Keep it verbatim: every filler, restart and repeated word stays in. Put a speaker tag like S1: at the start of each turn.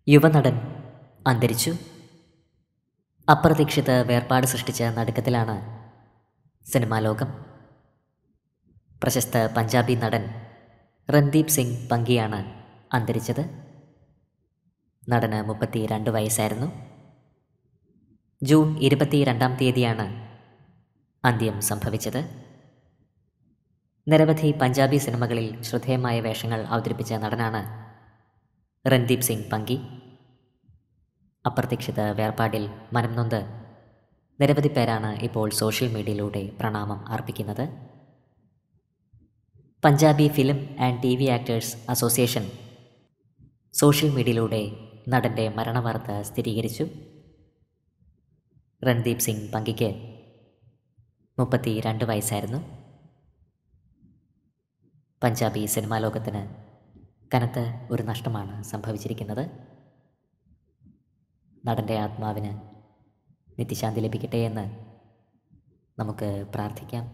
S1: യുവനടൻ അന്തരിച്ചു. അപ്രതീക്ഷിത വേർപാട് സൃഷ്ടിച്ച നടുക്കത്തിലാണ് സിനിമാ ലോകം. പ്രശസ്ത പഞ്ചാബി നടൻ രൺദീപ് സിംഗ് പങ്കിയാണ് അന്തരിച്ചത്. നടന് മുപ്പത്തി രണ്ട് വയസ്സായിരുന്നു. ജൂൺ ഇരുപത്തി രണ്ടാം തീയതിയാണ് അന്ത്യം സംഭവിച്ചത്. നിരവധി പഞ്ചാബി സിനിമകളിൽ ശ്രദ്ധേയമായ വേഷങ്ങൾ അവതരിപ്പിച്ച നടനാണ് രൺദീപ് സിംഗ് പങ്കി. അപ്രതീക്ഷിത വേർപാടിൽ മനം നൊന്ത് നിരവധി പേരാണ് ഇപ്പോൾ സോഷ്യൽ മീഡിയയിലൂടെ പ്രണാമം അർപ്പിക്കുന്നത്. Punjabi film and T V actors association social മീഡിയയിലൂടെ നടൻ്റെ മരണവാർത്ത സ്ഥിരീകരിച്ചു. രൺദീപ് സിംഗ് പങ്കിക്ക് മുപ്പത്തി രണ്ട് വയസ്സായിരുന്നു. പഞ്ചാബി സിനിമാ ലോകത്തിന് കനത്ത ഒരു നഷ്ടമാണ് സംഭവിച്ചിരിക്കുന്നത്. നടൻ്റെ ആത്മാവിന് നിത്യശാന്തി ലഭിക്കട്ടെ എന്ന് നമുക്ക് പ്രാർത്ഥിക്കാം.